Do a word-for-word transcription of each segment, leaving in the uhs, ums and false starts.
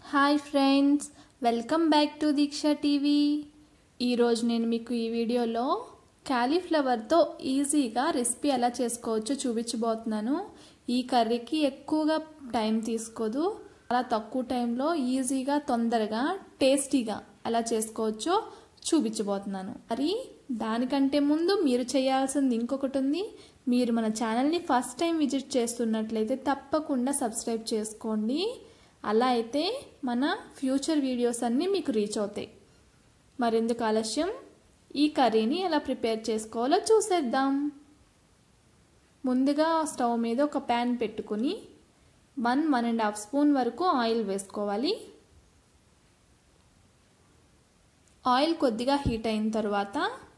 Hi friends, welcome back to Deeksha TV. ఈరోజు నేను మీకు ఈ వీడియోలో క్యాలీఫ్లవర్తో ఈజీగా రెసిపీ ఎలా చేసుకోవచ్చో చూపించబోతున్నాను. ఈ కర్రీకి ఎక్కువగా టైం తీసుకోదు, చాలా తక్కువ టైంలో ఈజీగా తొందరగా టేస్టీగా ఎలా చేసుకోవచ్చో చూపించబోతున్నాను. మరి దానికంటే ముందు మీరు చేయాల్సింది ఇంకొకటి ఉంది. మీరు మన ఛానల్ని ఫస్ట్ టైం విజిట్ చేస్తున్నట్లయితే తప్పకుండా సబ్స్క్రైబ్ చేసుకోండి. అలా అయితే మన ఫ్యూచర్ వీడియోస్ అన్నీ మీకు రీచ్ అవుతాయి. మరెందుకు ఆలస్యం, ఈ కర్రీని ఎలా ప్రిపేర్ చేసుకోవాలో చూసేద్దాం. ముందుగా స్టవ్ మీద ఒక ప్యాన్ పెట్టుకుని one one and half spoon వరకు ఆయిల్ వేసుకోవాలి. ఆయిల్ కొద్దిగా హీట్ అయిన తర్వాత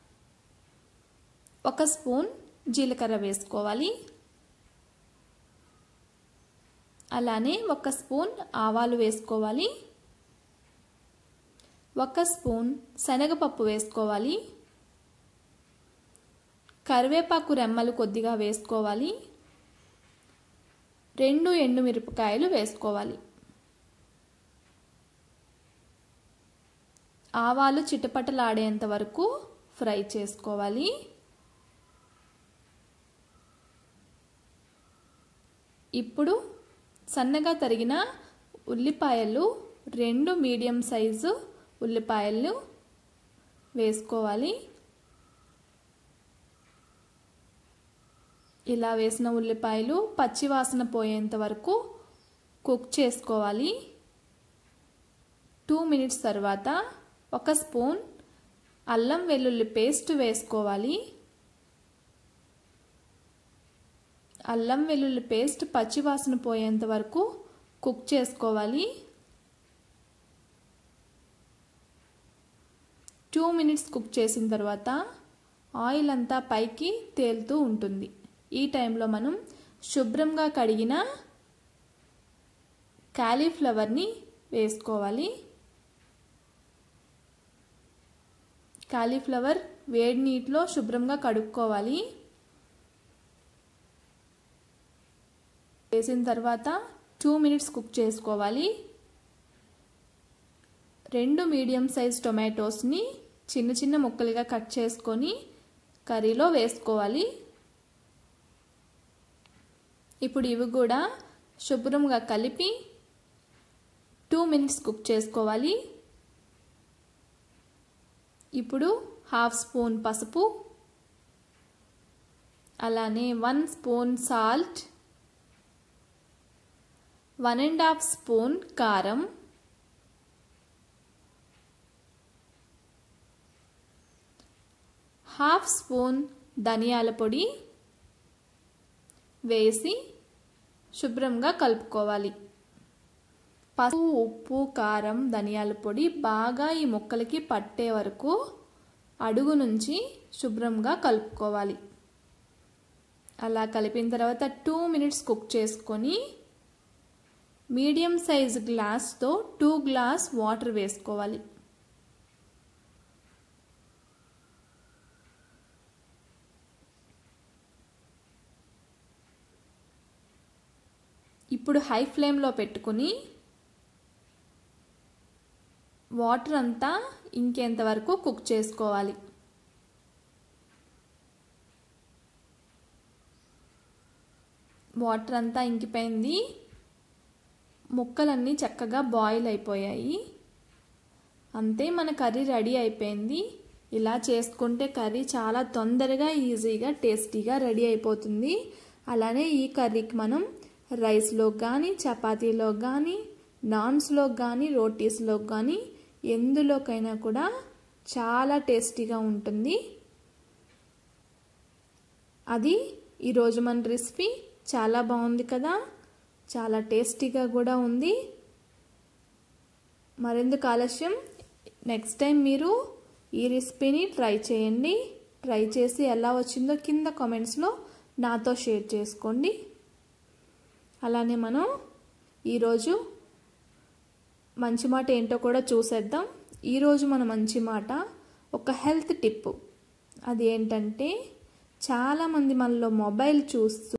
ఒక స్పూన్ జీలకర్ర వేసుకోవాలి. అలానే ఒక స్పూన్ ఆవాలు వేసుకోవాలి. ఒక స్పూన్ శనగపప్పు వేసుకోవాలి. కరివేపాకు రెమ్మలు కొద్దిగా వేసుకోవాలి. రెండు ఎండుమిరపకాయలు వేసుకోవాలి. ఆవాలు చిటపటలాడేంత వరకు ఫ్రై చేసుకోవాలి. ఇప్పుడు సన్నగా తరిగిన ఉల్లిపాయలు, రెండు మీడియం సైజు ఉల్లిపాయలు వేసుకోవాలి. ఇలా వేసిన ఉల్లిపాయలు పచ్చివాసన పోయేంత వరకు కుక్ చేసుకోవాలి. టూ మినిట్స్ తర్వాత ఒక స్పూన్ అల్లం వెల్లుల్లి పేస్ట్ వేసుకోవాలి. అల్లం వెల్లుల్లి పేస్ట్ పచ్చివాసన పోయేంత వరకు కుక్ చేసుకోవాలి. టూ మినిట్స్ కుక్ చేసిన తర్వాత ఆయిల్ అంతా పైకి తేలుతూ ఉంటుంది. ఈ టైంలో మనం శుభ్రంగా కడిగిన క్యాలీఫ్లవర్ని వేసుకోవాలి. క్యాలీఫ్లవర్ వేడి నీటిలో శుభ్రంగా కడుక్కోవాలి. వేసిన తర్వాత టూ మినిట్స్ కుక్ చేసుకోవాలి. రెండు మీడియం సైజ్ టొమాటోస్ని చిన్న చిన్న ముక్కలుగా కట్ చేసుకొని కర్రీలో వేసుకోవాలి. ఇప్పుడు ఇవి కూడా శుభ్రంగా కలిపి టూ మినిట్స్ కుక్ చేసుకోవాలి. ఇప్పుడు హాఫ్ స్పూన్ పసుపు, అలానే one spoon salt, one and half spoon కారం, హాఫ్ స్పూన్ ధనియాల పొడి వేసి శుభ్రంగా కలుపుకోవాలి. పసుపు, ఉప్పు, కారం, ధనియాల పొడి బాగా ఈ ముక్కలకి పట్టే వరకు అడుగు నుంచి శుభ్రంగా కలుపుకోవాలి. అలా కలిపిన తర్వాత టూ మినిట్స్ కుక్ చేసుకొని మీడియం సైజ్ గ్లాస్తో టూ గ్లాస్ వాటర్ వేసుకోవాలి. ఇప్పుడు హై ఫ్లేమ్లో పెట్టుకుని వాటర్ అంతా ఇంకేంత వరకు కుక్ చేసుకోవాలి. వాటర్ అంతా ఇంకిపోయింది. ముక్కలన్నీ చక్కగా బాయిల్ అయిపోయాయి. అంతే, మన కర్రీ రెడీ అయిపోయింది. ఇలా చేసుకుంటే కర్రీ చాలా తొందరగా ఈజీగా టేస్టీగా రెడీ అయిపోతుంది. అలానే ఈ కర్రీకి మనం రైస్లో కానీ, చపాతీలో కానీ, నాన్స్లో కానీ, రోటీస్లో కానీ ఎందులోకైనా కూడా చాలా టేస్టీగా ఉంటుంది. అది ఈరోజు మన రెసిపీ చాలా బాగుంది కదా, చాలా టేస్టీగా కూడా ఉంది. మరెందుకు ఆలస్యం, నెక్స్ట్ టైం మీరు ఈ రెసిపీని ట్రై చేయండి. ట్రై చేసి ఎలా వచ్చిందో కింద కామెంట్స్లో నాతో షేర్ చేసుకోండి. అలానే మనం ఈరోజు మంచి మాట ఏంటో కూడా చూసేద్దాం. ఈరోజు మన మంచి మాట ఒక హెల్త్ టిప్. అది ఏంటంటే, చాలామంది మనలో మొబైల్ చూస్తూ